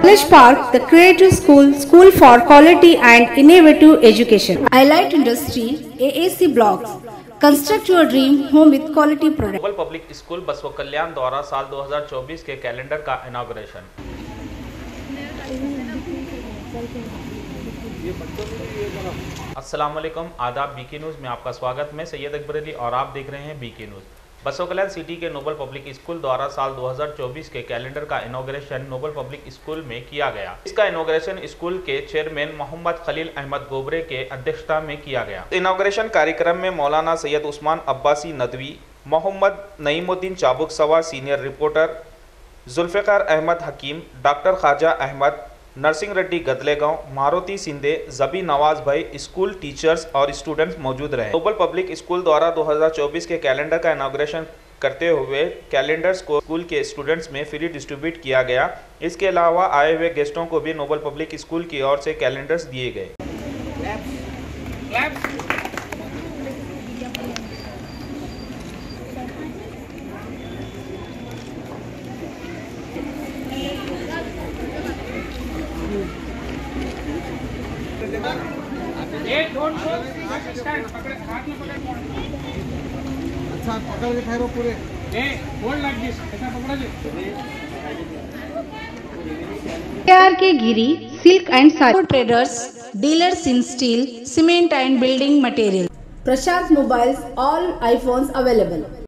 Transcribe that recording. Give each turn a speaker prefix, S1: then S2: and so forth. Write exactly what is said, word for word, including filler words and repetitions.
S1: College Park, the Creative School, School for Quality and Innovative Education. Highlight Industry, A A C Blocks. Construct your dream home with quality product.
S2: Noble Public School Basavakalyan द्वारा साल दो हज़ार चौबीस के calendar का inauguration. अस्सलाम वालेकुम, आदाब। बीके न्यूज़ में आपका स्वागत। मैं सैयद अकबर अली और आप देख रहे हैं BK news. Basavakalyan city के नोबल पब्लिक स्कूल द्वारा साल दो हज़ार चौबीस के कैलेंडर का इनॉग्रेशन नोबल पब्लिक स्कूल में किया गया। इसका इनॉग्रेशन स्कूल के चेयरमैन मोहम्मद खलील अहमद गोबरे के अध्यक्षता में किया गया। इनॉग्रेशन कार्यक्रम में मौलाना सैयद उस्मान अब्बासी नदवी, मोहम्मद नईमुद्दीन चाबुक सवा senior reporter, Zulfikar Ahmed Hakeem, doctor Khwaja Ahmed, Narasimha Reddy Gadlegaon, Maruti Shinde, Zabi Nawaz भाई, स्कूल टीचर्स और स्टूडेंट्स मौजूद रहे। नोबल पब्लिक स्कूल द्वारा दो हज़ार चौबीस के कैलेंडर का इनॉग्रेशन करते हुए कैलेंडर्स को स्कूल के स्टूडेंट्स में फ्री डिस्ट्रीब्यूट किया गया। इसके अलावा आए हुए गेस्टों को भी नोबल पब्लिक स्कूल की ओर से कैलेंडर्स दिए गए।
S3: अच्छा पकड़ के ठहरो पूरे।
S4: ए होल्ड लाइक दिस, ऐसा पकड़ो जी।
S1: R K Giri silk and sari traders, dealers in steel, cement and building material. Prashant mobiles, all iPhones available.